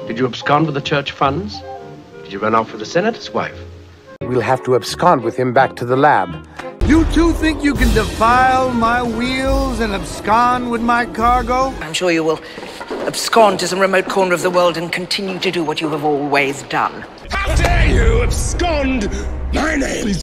Did you abscond with the church funds? Did you run off with the senator's wife? We'll have to abscond with him back to the lab. You two think you can defile my wheels and abscond with my cargo? I'm sure you will abscond to some remote corner of the world and continue to do what you have always done. How dare you abscond? My name is